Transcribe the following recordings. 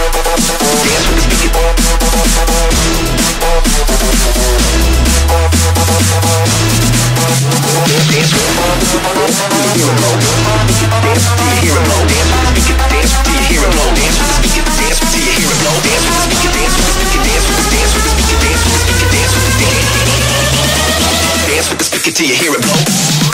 Dance with the speaker. Dance with the hero blow. Dance till you hear it blow. Dance with the speaker. Dance till you hear it blow. Dance with the speaker. Dance till you hear it blow. Dance with the speaker. Dance with the speaker. Dance with the speaker. Dance with the speaker. Dance with the dance. Dance with the speaker till you hear it blow.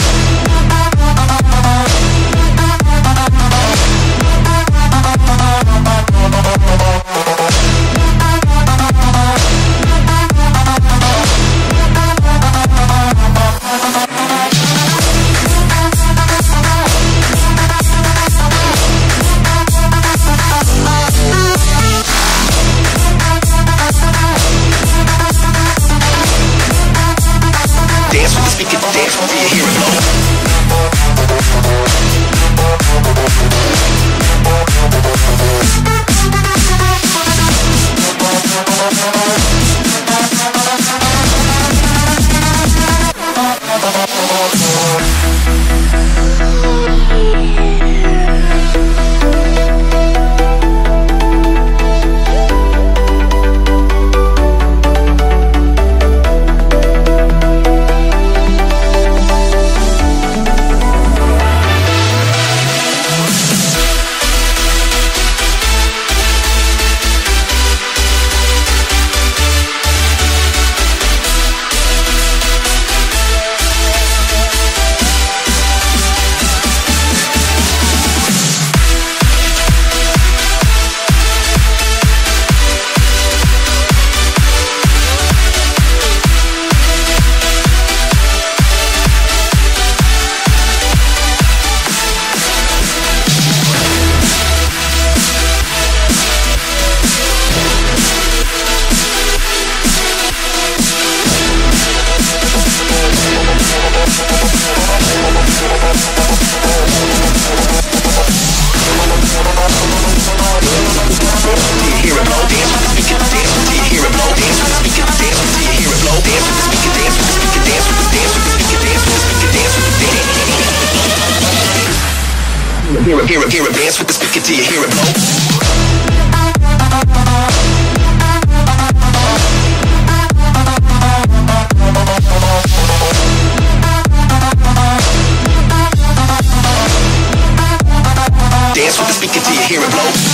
Dance with the speaker, dance till you hear it blow. Hear it, dance with the speaker till you hear it blow. Dance with the speaker till you hear it blow.